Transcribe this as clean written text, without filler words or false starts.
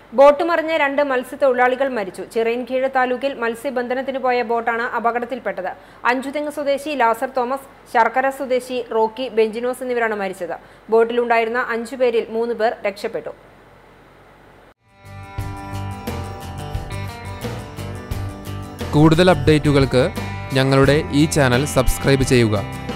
Boat മറിഞ്ഞ് 2 മത്സ്യത്തൊഴിലാളികൾ മരിച്ചു. ചിറയൻകീഴ് താലൂക്കിൽ മത്സ്യബന്ധനത്തിന് പോയ ബോട്ടാണ് അപകടത്തിൽപ്പെട്ടത്. അഞ്ചുതെങ്ങ് സ്വദേശി ലാസർ തോമസ്, ശർക്കര സ്വദേശി റോക്കി ബെഞ്ചിനോസ് എന്നിവരാണ് മരിച്ചത്. ബോട്ടിലുണ്ടായിരുന്ന 5 പേരിൽ 3 പേർ രക്ഷപ്പെട്ടു. കൂടുതൽ അപ്ഡേറ്റുകൾക്ക് ഞങ്ങളുടെ ഈ ചാനൽ സബ്സ്ക്രൈബ് ചെയ്യുക.